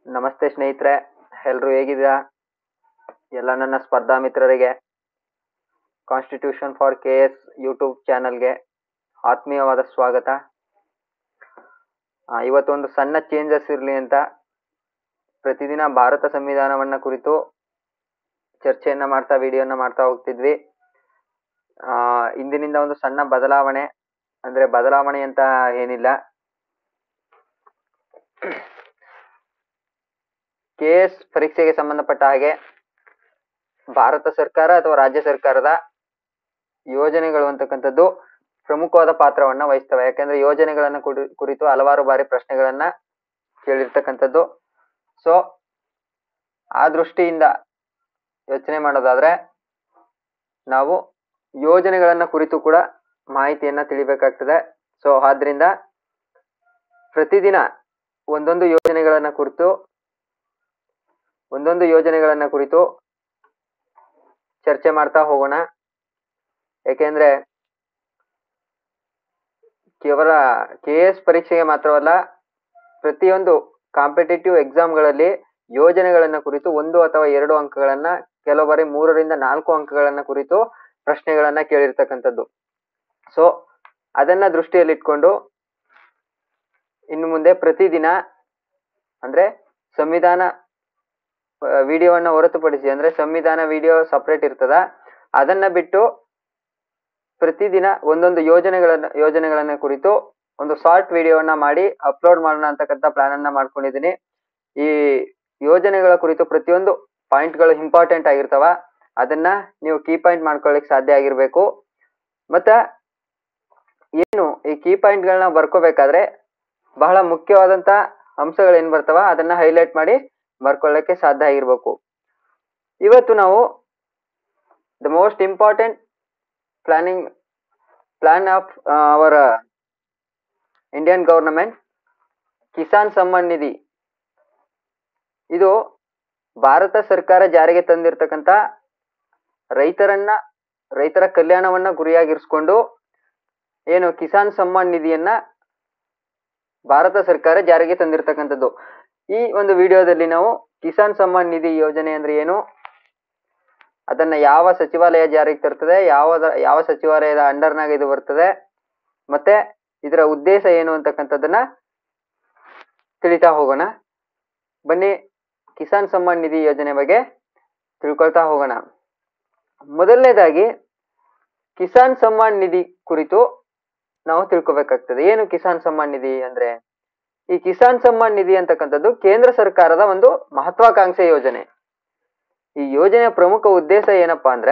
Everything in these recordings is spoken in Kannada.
ನಮಸ್ತೆ ಸ್ನೇಹಿತರೆ, ಎಲ್ಲರೂ ಹೇಗಿದ್ದೀರಾ? ಎಲ್ಲ ನನ್ನ ಸ್ಪರ್ಧಾ ಮಿತ್ರರಿಗೆ ಕಾನ್ಸ್ಟಿಟ್ಯೂಷನ್ ಫಾರ್ KS ಯೂಟ್ಯೂಬ್ ಚಾನಲ್ಗೆ ಆತ್ಮೀಯವಾದ ಸ್ವಾಗತ. ಇವತ್ತೊಂದು ಸಣ್ಣ ಚೇಂಜಸ್ ಇರಲಿ ಅಂತ ಪ್ರತಿದಿನ ಭಾರತ ಸಂವಿಧಾನವನ್ನ ಕುರಿತು ಚರ್ಚೆಯನ್ನ ಮಾಡ್ತಾ ವಿಡಿಯೋನ ಮಾಡ್ತಾ ಹೋಗ್ತಿದ್ವಿ. ಇಂದಿನಿಂದ ಒಂದು ಸಣ್ಣ ಬದಲಾವಣೆ, ಅಂದ್ರೆ ಬದಲಾವಣೆ ಅಂತ ಏನಿಲ್ಲ, KS ಪರೀಕ್ಷೆಗೆ ಸಂಬಂಧಪಟ್ಟ ಹಾಗೆ ಭಾರತ ಸರ್ಕಾರ ಅಥವಾ ರಾಜ್ಯ ಸರ್ಕಾರದ ಯೋಜನೆಗಳು ಅಂತಕ್ಕಂಥದ್ದು ಪ್ರಮುಖವಾದ ಪಾತ್ರವನ್ನ ವಹಿಸ್ತವೆ. ಯಾಕಂದ್ರೆ ಯೋಜನೆಗಳನ್ನ ಕುರಿತು ಹಲವಾರು ಬಾರಿ ಪ್ರಶ್ನೆಗಳನ್ನ ಕೇಳಿರ್ತಕ್ಕಂಥದ್ದು. ಸೊ ಆ ದೃಷ್ಟಿಯಿಂದ ಯೋಚನೆ ಮಾಡೋದಾದ್ರೆ ನಾವು ಯೋಜನೆಗಳನ್ನ ಕುರಿತು ಕೂಡ ಮಾಹಿತಿಯನ್ನ ತಿಳಿಬೇಕಾಗ್ತದೆ. ಸೊ ಆದ್ರಿಂದ ಪ್ರತಿದಿನ ಒಂದೊಂದು ಯೋಜನೆಗಳನ್ನ ಕುರಿತು ಚರ್ಚೆ ಮಾಡ್ತಾ ಹೋಗೋಣ. ಯಾಕೆಂದ್ರೆ ಕೇವಲ KS ಪರೀಕ್ಷೆಗೆ ಮಾತ್ರವಲ್ಲ, ಪ್ರತಿಯೊಂದು ಕಾಂಪಿಟೇಟಿವ್ ಎಕ್ಸಾಮ್ಗಳಲ್ಲಿ ಯೋಜನೆಗಳನ್ನ ಕುರಿತು 1 ಅಥವಾ 2 ಅಂಕಗಳನ್ನ, ಕೆಲವು ಬಾರಿ 3 ರಿಂದ 4 ಅಂಕಗಳನ್ನ ಕುರಿತು ಪ್ರಶ್ನೆಗಳನ್ನ ಕೇಳಿರ್ತಕ್ಕಂಥದ್ದು. ಸೊ ಅದನ್ನ ದೃಷ್ಟಿಯಲ್ಲಿಟ್ಕೊಂಡು ಇನ್ನು ಮುಂದೆ ಪ್ರತಿದಿನ, ಅಂದ್ರೆ ಸಂವಿಧಾನ ವಿಡಿಯೋವನ್ನ ಹೊರತುಪಡಿಸಿ, ಅಂದ್ರೆ ಸಂವಿಧಾನ ವಿಡಿಯೋ ಸಪರೇಟ್ ಇರ್ತದ, ಅದನ್ನ ಬಿಟ್ಟು ಪ್ರತಿದಿನ ಒಂದೊಂದು ಯೋಜನೆಗಳನ್ನ ಕುರಿತು ಒಂದು ಶಾರ್ಟ್ ವಿಡಿಯೋವನ್ನ ಮಾಡಿ ಅಪ್ಲೋಡ್ ಮಾಡೋಣ ಅಂತಕ್ಕಂಥ ಪ್ಲಾನ್ ಅನ್ನ ಮಾಡ್ಕೊಂಡಿದ್ದೀನಿ. ಈ ಯೋಜನೆಗಳ ಕುರಿತು ಪ್ರತಿಯೊಂದು ಪಾಯಿಂಟ್ಗಳು ಇಂಪಾರ್ಟೆಂಟ್ ಆಗಿರ್ತಾವ, ಅದನ್ನ ನೀವು ಕೀ ಪಾಯಿಂಟ್ ಮಾಡ್ಕೊಳ್ಳಿಕ್ ಸಾಧ್ಯ ಆಗಿರ್ಬೇಕು. ಮತ್ತೆ ಏನು ಈ ಕೀ ಪಾಯಿಂಟ್ಗಳನ್ನ ಬರ್ಕೋಬೇಕಾದ್ರೆ ಬಹಳ ಮುಖ್ಯವಾದಂತ ಅಂಶಗಳು ಏನ್ ಬರ್ತಾವ ಅದನ್ನ ಹೈಲೈಟ್ ಮಾಡಿ ಬರ್ಕೊಳ್ಳಕ್ಕೆ ಸಾಧ್ಯ ಆಗಿರ್ಬೇಕು. ಇವತ್ತು ನಾವು the most important plan of our Indian government, Kisan Samman Nidhi. ಇದು ಭಾರತ ಸರ್ಕಾರ ಜಾರಿಗೆ ತಂದಿರತಕ್ಕಂತ ರೈತರ ಕಲ್ಯಾಣವನ್ನ ಗುರಿಯಾಗಿರಿಸಿಕೊಂಡು ಏನು ಕಿಸಾನ್ ಸಮ್ಮಾನ್ ನಿಧಿಯನ್ನ ಭಾರತ ಸರ್ಕಾರ ಜಾರಿಗೆ ತಂದಿರತಕ್ಕಂಥದ್ದು. ಈ ಒಂದು ವಿಡಿಯೋದಲ್ಲಿ ನಾವು ಕಿಸಾನ್ ಸಮ್ಮಾನ್ ನಿಧಿ ಯೋಜನೆ ಅಂದ್ರೆ ಏನು, ಅದನ್ನ ಯಾವ ಸಚಿವಾಲಯ ಜಾರಿಗೆ ತರ್ತದೆ, ಯಾವ ಸಚಿವಾಲಯದ ಅಂಡರ್ನಾಗ ಇದು ಬರ್ತದೆ, ಮತ್ತೆ ಇದರ ಉದ್ದೇಶ ಏನು ಅಂತಕ್ಕಂಥದ್ದನ್ನ ತಿಳಿತಾ ಹೋಗೋಣ. ಬನ್ನಿ ಕಿಸಾನ್ ಸಮ್ಮಾನ್ ನಿಧಿ ಯೋಜನೆ ಬಗ್ಗೆ ತಿಳ್ಕೊಳ್ತಾ ಹೋಗೋಣ. ಮೊದಲನೇದಾಗಿ ಕಿಸಾನ್ ಸಮ್ಮಾನ್ ನಿಧಿ ಕುರಿತು ನಾವು ತಿಳ್ಕೊಬೇಕಾಗ್ತದೆ. ಏನು ಕಿಸಾನ್ ಸಮ್ಮಾನ್ ನಿಧಿ ಅಂದ್ರೆ? ಈ ಕಿಸಾನ್ ಸಮ್ಮಾನ್ ನಿಧಿ ಅಂತಕ್ಕಂಥದ್ದು ಕೇಂದ್ರ ಸರ್ಕಾರದ ಒಂದು ಮಹತ್ವಾಕಾಂಕ್ಷೆ ಯೋಜನೆ. ಈ ಯೋಜನೆಯ ಪ್ರಮುಖ ಉದ್ದೇಶ ಏನಪ್ಪಾ ಅಂದ್ರೆ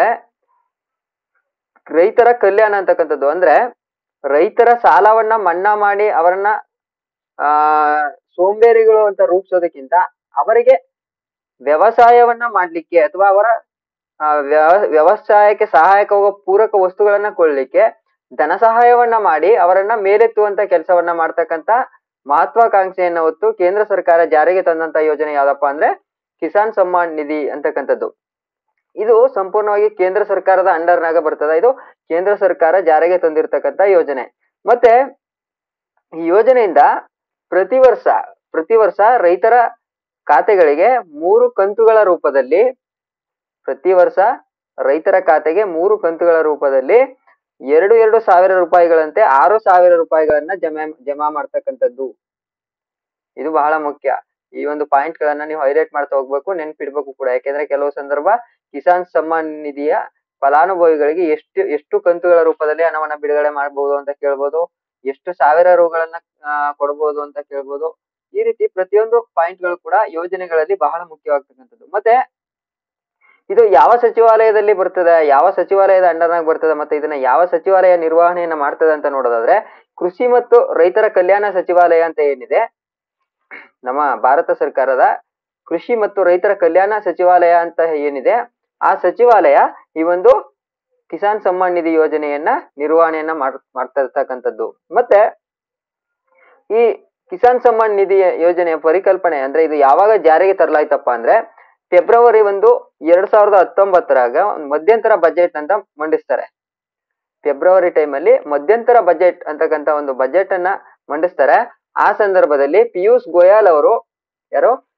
ರೈತರ ಕಲ್ಯಾಣ ಅಂತಕ್ಕಂಥದ್ದು. ಅಂದ್ರೆ ರೈತರ ಸಾಲವನ್ನ ಮನ್ನಾ ಮಾಡಿ ಅವರನ್ನ ಸೋಂಬೇರಿಗಳು ಅಂತ ರೂಪಿಸೋದಕ್ಕಿಂತ ಅವರಿಗೆ ವ್ಯವಸಾಯವನ್ನ ಮಾಡ್ಲಿಕ್ಕೆ ಅಥವಾ ಅವರ ವ್ಯವಸಾಯಕ್ಕೆ ಸಹಾಯಕವಾಗುವ ಪೂರಕ ವಸ್ತುಗಳನ್ನ ಕೊಳ್ಳಲಿಕ್ಕೆ ಧನ ಸಹಾಯವನ್ನ ಮಾಡಿ ಅವರನ್ನ ಮೇಲೆತ್ತುವಂತ ಕೆಲಸವನ್ನ ಮಾಡ್ತಕ್ಕಂತ ಮಹತ್ವಾಕಾಂಕ್ಷೆಯನ್ನ ಹೊತ್ತು ಕೇಂದ್ರ ಸರ್ಕಾರ ಜಾರಿಗೆ ತಂದಂತ ಯೋಜನೆ ಯಾವ್ದಪ್ಪ ಅಂದ್ರೆ ಕಿಸಾನ್ ಸಮ್ಮಾನ್ ನಿಧಿ ಅಂತಕ್ಕಂಥದ್ದು. ಇದು ಸಂಪೂರ್ಣವಾಗಿ ಕೇಂದ್ರ ಸರ್ಕಾರದ ಅಂಡರ್ನಾಗ ಬರ್ತದ. ಇದು ಕೇಂದ್ರ ಸರ್ಕಾರ ಜಾರಿಗೆ ತಂದಿರತಕ್ಕಂತ ಯೋಜನೆ. ಮತ್ತೆ ಈ ಯೋಜನೆಯಿಂದ ಪ್ರತಿ ವರ್ಷ ರೈತರ ಖಾತೆಗಳಿಗೆ 3 ಕಂತುಗಳ ರೂಪದಲ್ಲಿ, ಪ್ರತಿ ವರ್ಷ ರೈತರ ಖಾತೆಗೆ 3 ಕಂತುಗಳ ರೂಪದಲ್ಲಿ 2 ಸಾವಿರ ರೂಪಾಯಿಗಳಂತೆ 6,000 ರೂಪಾಯಿಗಳನ್ನ ಜಮಾ ಮಾಡ್ತಕ್ಕಂಥದ್ದು. ಇದು ಬಹಳ ಮುಖ್ಯ. ಈ ಒಂದು ಪಾಯಿಂಟ್ ಗಳನ್ನ ನೀವು ಹೈಲೈಟ್ ಮಾಡ್ತಾ ಹೋಗ್ಬೇಕು, ನೆನ್ಪಿಡ್ಬೇಕು ಕೂಡ. ಯಾಕೆಂದ್ರೆ ಕೆಲವು ಸಂದರ್ಭ ಕಿಸಾನ್ ಸಮ್ಮಾನ್ ನಿಧಿಯ ಫಲಾನುಭವಿಗಳಿಗೆ ಎಷ್ಟು ಕಂತುಗಳ ರೂಪದಲ್ಲಿ ಹಣವನ್ನ ಬಿಡುಗಡೆ ಮಾಡಬಹುದು ಅಂತ ಕೇಳ್ಬೋದು, ಎಷ್ಟು ಸಾವಿರ ರೂಗಳನ್ನ ಕೊಡಬಹುದು ಅಂತ ಕೇಳ್ಬೋದು. ಈ ರೀತಿ ಪ್ರತಿಯೊಂದು ಪಾಯಿಂಟ್ ಗಳು ಕೂಡ ಯೋಜನೆಗಳಲ್ಲಿ ಬಹಳ ಮುಖ್ಯವಾಗ್ತಕ್ಕಂಥದ್ದು. ಮತ್ತೆ ಇದು ಯಾವ ಸಚಿವಾಲಯದಲ್ಲಿ ಬರ್ತದೆ, ಯಾವ ಸಚಿವಾಲಯದ ಅಂಡರ್ನಾಗ ಬರ್ತದೆ, ಮತ್ತೆ ಇದನ್ನ ಯಾವ ಸಚಿವಾಲಯ ನಿರ್ವಹಣೆಯನ್ನ ಮಾಡ್ತದೆ ಅಂತ ನೋಡೋದಾದ್ರೆ ಕೃಷಿ ಮತ್ತು ರೈತರ ಕಲ್ಯಾಣ ಸಚಿವಾಲಯ ಅಂತ ಏನಿದೆ, ನಮ್ಮ ಭಾರತ ಸರ್ಕಾರದ ಕೃಷಿ ಮತ್ತು ರೈತರ ಕಲ್ಯಾಣ ಸಚಿವಾಲಯ ಅಂತ ಏನಿದೆ, ಆ ಸಚಿವಾಲಯ ಈ ಒಂದು ಕಿಸಾನ್ ಸಮ್ಮಾನ್ ನಿಧಿ ಯೋಜನೆಯನ್ನ ನಿರ್ವಹಣೆಯನ್ನ ಮಾಡ್ತಾ ಇರ್ತಕ್ಕಂಥದ್ದು. ಮತ್ತೆ ಈ ಕಿಸಾನ್ ಸಮ್ಮಾನ್ ನಿಧಿ ಯೋಜನೆಯ ಪರಿಕಲ್ಪನೆ ಅಂದ್ರೆ ಇದು ಯಾವಾಗ ಜಾರಿಗೆ ತರಲಾಯ್ತಪ್ಪ ಅಂದ್ರೆ ಫೆಬ್ರವರಿ 1, 2019 ಮಧ್ಯಂತರ ಬಜೆಟ್ ಅಂತ ಮಂಡಿಸ್ತಾರೆ. ಫೆಬ್ರವರಿ ಟೈಮಲ್ಲಿ ಮಧ್ಯಂತರ ಬಜೆಟ್ ಅಂತಕ್ಕಂಥ ಒಂದು ಬಜೆಟ್ ಅನ್ನ ಮಂಡಿಸ್ತಾರೆ. ಆ ಸಂದರ್ಭದಲ್ಲಿ ಪಿಯೂಷ್ ಗೋಯಲ್ ಅವರು,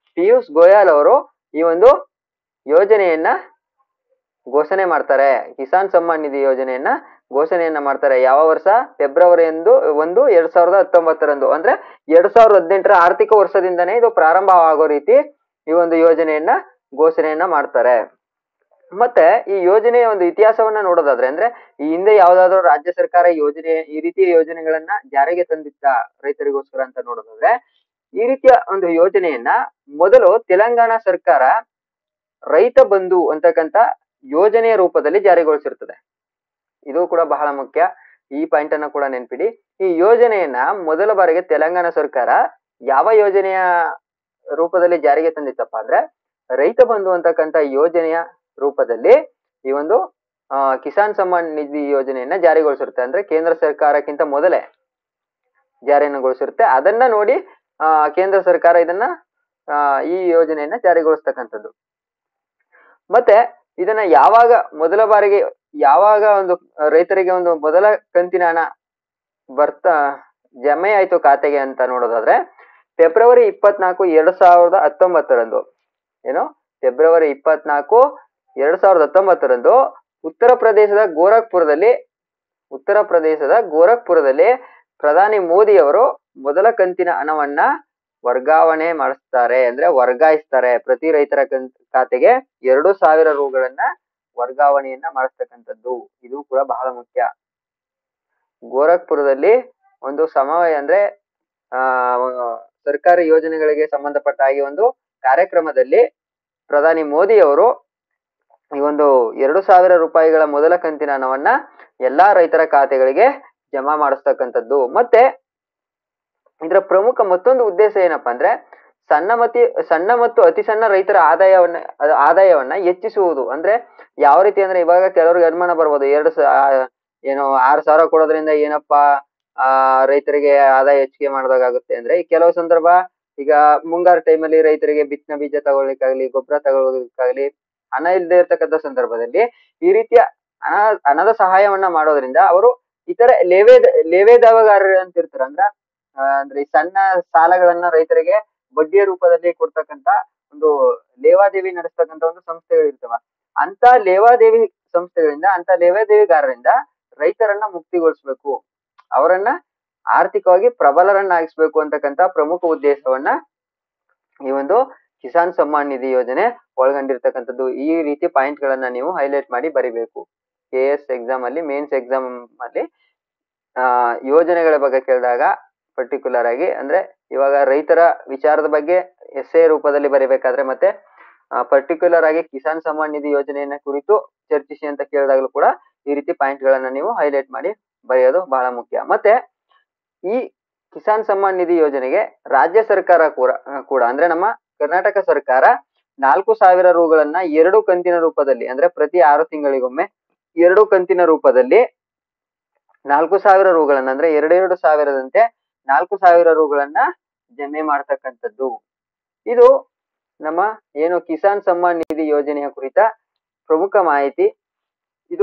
ಪಿಯೂಷ್ ಗೋಯಲ್ ಅವರು ಈ ಒಂದು ಯೋಜನೆಯನ್ನ ಘೋಷಣೆ ಮಾಡ್ತಾರೆ. ಕಿಸಾನ್ ಸಮ್ಮಾನ್ ನಿಧಿ ಯೋಜನೆಯನ್ನ ಘೋಷಣೆಯನ್ನ ಮಾಡ್ತಾರೆ. ಯಾವ ವರ್ಷ? ಫೆಬ್ರವರಿ 1, 2019 ಅಂದ್ರೆ 2018 ಆರ್ಥಿಕ ವರ್ಷದಿಂದನೇ ಇದು ಪ್ರಾರಂಭ ಆಗೋ ರೀತಿ ಈ ಒಂದು ಯೋಜನೆಯನ್ನ ಘೋಷಣೆಯನ್ನ ಮಾಡ್ತಾರೆ. ಮತ್ತೆ ಈ ಯೋಜನೆಯ ಒಂದು ಇತಿಹಾಸವನ್ನ ನೋಡೋದಾದ್ರೆ, ಅಂದ್ರೆ ಈ ಹಿಂದೆ ಯಾವ್ದಾದ್ರು ರಾಜ್ಯ ಸರ್ಕಾರ ಈ ರೀತಿಯ ಯೋಜನೆಗಳನ್ನ ಜಾರಿಗೆ ತಂದಿತ್ತ ರೈತರಿಗೋಸ್ಕರ ಅಂತ ನೋಡೋದಾದ್ರೆ, ಈ ರೀತಿಯ ಒಂದು ಯೋಜನೆಯನ್ನ ಮೊದಲು ತೆಲಂಗಾಣ ಸರ್ಕಾರ ರೈತ ಬಂಧು ಅಂತಕ್ಕಂತ ಯೋಜನೆಯ ರೂಪದಲ್ಲಿ ಜಾರಿಗೊಳಿಸಿರ್ತದೆ. ಇದು ಕೂಡ ಬಹಳ ಮುಖ್ಯ. ಈ ಪಾಯಿಂಟ್ ಅನ್ನ ಕೂಡ ನೆನ್ಪಿಡಿ. ಈ ಯೋಜನೆಯನ್ನ ಮೊದಲ ಬಾರಿಗೆ ತೆಲಂಗಾಣ ಸರ್ಕಾರ ಯಾವ ಯೋಜನೆಯ ರೂಪದಲ್ಲಿ ಜಾರಿಗೆ ತಂದಿತ್ತಪ್ಪ ಅಂದ್ರೆ, ರೈತ ಬಂಧು ಅಂತಕ್ಕಂತ ಯೋಜನೆಯ ರೂಪದಲ್ಲಿ ಈ ಒಂದು ಕಿಸಾನ್ ಸಮ್ಮಾನ್ ನಿಧಿ ಯೋಜನೆಯನ್ನ ಜಾರಿಗೊಳಿಸಿರುತ್ತೆ. ಅಂದ್ರೆ ಕೇಂದ್ರ ಸರ್ಕಾರಕ್ಕಿಂತ ಮೊದಲೇ ಜಾರಿಯನ್ನಗೊಳಿಸಿರುತ್ತೆ. ಅದನ್ನ ನೋಡಿ ಕೇಂದ್ರ ಸರ್ಕಾರ ಇದನ್ನ ಈ ಯೋಜನೆಯನ್ನ ಜಾರಿಗೊಳಿಸ್ತಕ್ಕಂಥದ್ದು. ಮತ್ತೆ ಇದನ್ನ ಮೊದಲ ಬಾರಿಗೆ ಯಾವಾಗ ಒಂದು ರೈತರಿಗೆ ಒಂದು ಮೊದಲ ಕಂತಿನ ಹಣ ಜಮೆ ಆಯ್ತು ಖಾತೆಗೆ ಅಂತ ನೋಡೋದಾದ್ರೆ, ಫೆಬ್ರವರಿ 24, 2019 ಏನು ಫೆಬ್ರವರಿ 24, 2019 ಉತ್ತರ ಪ್ರದೇಶದ ಗೋರಖ್ಪುರದಲ್ಲಿ ಪ್ರಧಾನಿ ಮೋದಿ ಅವರು ಮೊದಲ ಕಂತಿನ ಹಣವನ್ನ ವರ್ಗಾವಣೆ ಮಾಡಿಸ್ತಾರೆ, ಅಂದ್ರೆ ವರ್ಗಾಯಿಸ್ತಾರೆ. ಪ್ರತಿ ರೈತರ ಖಾತೆಗೆ 2,000 ರೂಗಳನ್ನ ವರ್ಗಾವಣೆಯನ್ನ ಮಾಡಿಸ್ತಕ್ಕಂಥದ್ದು. ಇದು ಕೂಡ ಬಹಳ ಮುಖ್ಯ. ಗೋರಖ್ಪುರದಲ್ಲಿ ಒಂದು ಸಮವಾಯ ಅಂದ್ರೆ ಸರ್ಕಾರಿ ಯೋಜನೆಗಳಿಗೆ ಸಂಬಂಧಪಟ್ಟ ಹಾಗೆ ಒಂದು ಕಾರ್ಯಕ್ರಮದಲ್ಲಿ ಪ್ರಧಾನಿ ಮೋದಿ ಅವರು ಈ ಒಂದು 2,000 ರೂಪಾಯಿಗಳ ಮೊದಲ ಕಂತಿನ ಹಣವನ್ನ ಎಲ್ಲಾ ರೈತರ ಖಾತೆಗಳಿಗೆ ಜಮಾ ಮಾಡಿಸ್ತಕ್ಕಂಥದ್ದು. ಮತ್ತೆ ಇದರ ಪ್ರಮುಖ ಮತ್ತೊಂದು ಉದ್ದೇಶ ಏನಪ್ಪಾ ಅಂದ್ರೆ, ಸಣ್ಣ ಮತ್ತು ಅತಿ ಸಣ್ಣ ರೈತರ ಆದಾಯವನ್ನ ಹೆಚ್ಚಿಸುವುದು. ಅಂದ್ರೆ ಯಾವ ರೀತಿ ಅಂದ್ರೆ, ಇವಾಗ ಕೆಲವ್ರಿಗೆ ಅನುಮಾನ ಬರ್ಬೋದು, 6,000 ಕೊಡೋದ್ರಿಂದ ಏನಪ್ಪಾ ರೈತರಿಗೆ ಆದಾಯ ಹೆಚ್ಚಿಗೆ ಮಾಡಿದಾಗುತ್ತೆ ಅಂದ್ರೆ, ಈ ಕೆಲವು ಸಂದರ್ಭ ಈಗ ಮುಂಗಾರು ಟೈಮಲ್ಲಿ ರೈತರಿಗೆ ಬಿತ್ತನೆ ಬೀಜ ತಗೊಳ್ಳಿಕ್ಕಾಗ್ಲಿ, ಗೊಬ್ಬರ ತಗೊಳ್ಳಿಕ್ಕಾಗ್ಲಿ ಹಣ ಇಲ್ಲದೆ ಇರ್ತಕ್ಕಂಥ ಸಂದರ್ಭದಲ್ಲಿ ಈ ರೀತಿಯ ಹಣದ ಸಹಾಯವನ್ನ ಮಾಡೋದ್ರಿಂದ ಅವರು ಇತರ ಲೇವೇದಾವಗಾರರು ಅಂತ ಇರ್ತಾರೆ. ಅಂದ್ರೆ ಈ ಸಣ್ಣ ಸಾಲಗಳನ್ನ ರೈತರಿಗೆ ಬಡ್ಡಿಯ ರೂಪದಲ್ಲಿ ಕೊಡ್ತಕ್ಕಂತ ಒಂದು ಲೇವಾದೇವಿ ನಡೆಸ್ತಕ್ಕಂತ ಒಂದು ಸಂಸ್ಥೆಗಳಿರ್ತವ. ಅಂತ ಲೇವಾದೇವಿಗಾರರಿಂದ ರೈತರನ್ನ ಮುಕ್ತಿಗೊಳಿಸ್ಬೇಕು, ಅವರನ್ನ ಆರ್ಥಿಕವಾಗಿ ಪ್ರಬಲರನ್ನಾಗಿಸ್ಬೇಕು ಅಂತಕ್ಕಂತ ಪ್ರಮುಖ ಉದ್ದೇಶವನ್ನ ಈ ಒಂದು ಕಿಸಾನ್ ಸಮ್ಮಾನ್ ನಿಧಿ ಯೋಜನೆ ಒಳಗೊಂಡಿರ್ತಕ್ಕಂಥದ್ದು. ಈ ರೀತಿ ಪಾಯಿಂಟ್ ಗಳನ್ನ ನೀವು ಹೈಲೈಟ್ ಮಾಡಿ ಬರಿಬೇಕು. KS ಎಕ್ಸಾಮ್ ಅಲ್ಲಿ, ಮೇನ್ಸ್ ಎಕ್ಸಾಮ್ ಅಲ್ಲಿ ಯೋಜನೆಗಳ ಬಗ್ಗೆ ಕೇಳಿದಾಗ ಪರ್ಟಿಕ್ಯುಲರ್ ಆಗಿ, ಅಂದ್ರೆ ಇವಾಗ ರೈತರ ವಿಚಾರದ ಬಗ್ಗೆ ಎಸ್ಸೆ ರೂಪದಲ್ಲಿ ಬರಿಬೇಕಾದ್ರೆ, ಮತ್ತೆ ಪರ್ಟಿಕ್ಯುಲರ್ ಆಗಿ ಕಿಸಾನ್ ಸಮ್ಮಾನ್ ನಿಧಿ ಯೋಜನೆಯನ್ನ ಕುರಿತು ಚರ್ಚಿಸಿ ಅಂತ ಕೇಳಿದಾಗಲೂ ಕೂಡ ಈ ರೀತಿ ಪಾಯಿಂಟ್ ಗಳನ್ನ ನೀವು ಹೈಲೈಟ್ ಮಾಡಿ ಬರೆಯೋದು ಬಹಳ ಮುಖ್ಯ. ಮತ್ತೆ ಈ ಕಿಸಾನ್ ಸಮ್ಮಾನ್ ನಿಧಿ ಯೋಜನೆಗೆ ರಾಜ್ಯ ಸರ್ಕಾರ ಕೂಡ ಅಂದ್ರೆ ನಮ್ಮ ಕರ್ನಾಟಕ ಸರ್ಕಾರ 4,000 ರೂಗಳನ್ನ 2 ಕಂತಿನ ರೂಪದಲ್ಲಿ, ಅಂದ್ರೆ ಪ್ರತಿ 6 ತಿಂಗಳಿಗೊಮ್ಮೆ 2 ಕಂತಿನ ರೂಪದಲ್ಲಿ 4,000 ರೂಗಳನ್ನ, ಅಂದ್ರೆ 2,000ದಂತೆ 4,000 ರೂಗಳನ್ನ ಜಮೆ ಮಾಡ್ತಕ್ಕಂಥದ್ದು. ಇದು ನಮ್ಮ ಏನು ಕಿಸಾನ್ ಸಮ್ಮಾನ್ ನಿಧಿ ಯೋಜನೆಯ ಕುರಿತ ಪ್ರಮುಖ ಮಾಹಿತಿ. ಇದು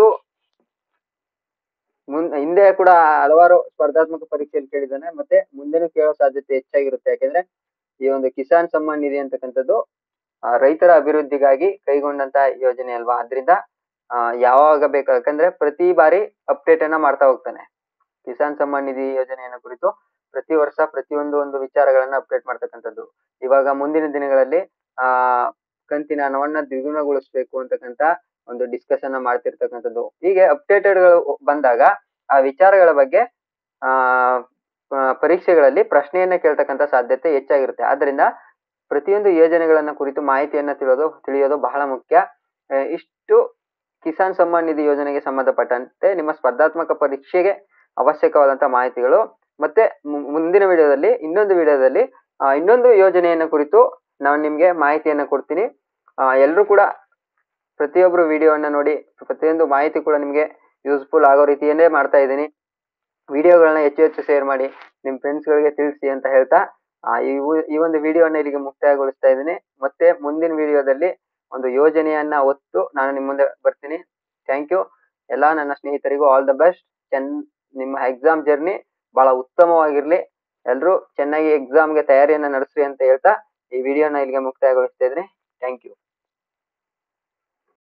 ಹಿಂದೆ ಕೂಡ ಹಲವಾರು ಸ್ಪರ್ಧಾತ್ಮಕ ಪರೀಕ್ಷೆಯಲ್ಲಿ ಕೇಳಿದ್ದಾನೆ, ಮತ್ತೆ ಮುಂದೆನೂ ಕೇಳೋ ಸಾಧ್ಯತೆ ಹೆಚ್ಚಾಗಿರುತ್ತೆ. ಯಾಕೆಂದ್ರೆ ಈ ಒಂದು ಕಿಸಾನ್ ಸಮ್ಮಾನ್ ನಿಧಿ ಅಂತಕ್ಕಂಥದ್ದು ರೈತರ ಅಭಿವೃದ್ಧಿಗಾಗಿ ಕೈಗೊಂಡಂತ ಯೋಜನೆ ಅಲ್ವಾ. ಆದ್ರಿಂದ ಯಾವಾಗ ಬೇಕು, ಯಾಕಂದ್ರೆ ಪ್ರತಿ ಬಾರಿ ಅಪ್ಡೇಟ್ ಅನ್ನ ಮಾಡ್ತಾ ಹೋಗ್ತಾನೆ. ಕಿಸಾನ್ ಸಮ್ಮಾನ್ ನಿಧಿ ಯೋಜನೆಯನ್ನು ಕುರಿತು ಪ್ರತಿ ವರ್ಷ ಒಂದು ವಿಚಾರಗಳನ್ನ ಅಪ್ಡೇಟ್ ಮಾಡ್ತಕ್ಕಂಥದ್ದು. ಇವಾಗ ಮುಂದಿನ ದಿನಗಳಲ್ಲಿ ಕಂತಿನ ಹಣವನ್ನ ದ್ವಿಗುಣಗೊಳಿಸ್ಬೇಕು ಅಂತಕ್ಕಂತ ಒಂದು ಡಿಸ್ಕಷನ್ ಮಾಡ್ತಿರ್ತಕ್ಕಂಥದ್ದು. ಹೀಗೆ ಅಪ್ಡೇಟೆಡ್ ಗಳು ಬಂದಾಗ ಆ ವಿಚಾರಗಳ ಬಗ್ಗೆ ಪರೀಕ್ಷೆಗಳಲ್ಲಿ ಪ್ರಶ್ನೆಯನ್ನ ಕೇಳ್ತಕ್ಕಂಥ ಸಾಧ್ಯತೆ ಹೆಚ್ಚಾಗಿರುತ್ತೆ. ಆದ್ರಿಂದ ಪ್ರತಿಯೊಂದು ಯೋಜನೆಗಳನ್ನ ಕುರಿತು ಮಾಹಿತಿಯನ್ನ ತಿಳಿಯೋದು ಬಹಳ ಮುಖ್ಯ. ಇಷ್ಟು ಕಿಸಾನ್ ಸಮ್ಮಾನ್ ನಿಧಿ ಯೋಜನೆಗೆ ಸಂಬಂಧಪಟ್ಟಂತೆ ನಿಮ್ಮ ಸ್ಪರ್ಧಾತ್ಮಕ ಪರೀಕ್ಷೆಗೆ ಅವಶ್ಯಕವಾದಂತ ಮಾಹಿತಿಗಳು. ಮತ್ತೆ ಮುಂದಿನ ವಿಡಿಯೋದಲ್ಲಿ ಇನ್ನೊಂದು ಯೋಜನೆಯನ್ನ ಕುರಿತು ನಾನು ನಿಮ್ಗೆ ಮಾಹಿತಿಯನ್ನ ಕೊಡ್ತೀನಿ. ಎಲ್ರು ಕೂಡ ಪ್ರತಿಯೊಬ್ರು ವಿಡಿಯೋವನ್ನ ನೋಡಿ, ಪ್ರತಿಯೊಂದು ಮಾಹಿತಿ ಕೂಡ ನಿಮ್ಗೆ ಯೂಸ್ಫುಲ್ ಆಗೋ ರೀತಿಯನ್ನೇ ಮಾಡ್ತಾ ಇದ್ದೀನಿ. ವಿಡಿಯೋಗಳನ್ನ ಹೆಚ್ಚು ಶೇರ್ ಮಾಡಿ, ನಿಮ್ ಫ್ರೆಂಡ್ಸ್ ಗಳಿಗೆ ತಿಳಿಸಿ ಅಂತ ಹೇಳ್ತಾ ಈ ಒಂದು ವಿಡಿಯೋನ ಇಲ್ಲಿಗೆ ಮುಕ್ತಾಯಗೊಳಿಸ್ತಾ ಇದ್ದೀನಿ. ಮತ್ತೆ ಮುಂದಿನ ವಿಡಿಯೋದಲ್ಲಿ ಒಂದು ಯೋಜನೆಯನ್ನ ಹೊತ್ತು ನಾನು ನಿಮ್ ಮುಂದೆ ಬರ್ತೀನಿ. Thank you. ಎಲ್ಲಾ ನನ್ನ ಸ್ನೇಹಿತರಿಗೂ ಆಲ್ ದ ಬೆಸ್ಟ್. ನಿಮ್ಮ ಎಕ್ಸಾಮ್ ಜರ್ನಿ ಬಹಳ ಉತ್ತಮವಾಗಿರ್ಲಿ. ಎಲ್ರು ಚೆನ್ನಾಗಿ ಎಕ್ಸಾಮ್ಗೆ ತಯಾರಿಯನ್ನ ನಡೆಸ್ರಿ ಅಂತ ಹೇಳ್ತಾ ಈ ವಿಡಿಯೋನ ಇಲ್ಲಿಗೆ ಮುಕ್ತಾಯಗೊಳಿಸ್ತಾ ಇದ್ರೆ ಥ್ಯಾಂಕ್ ಯು.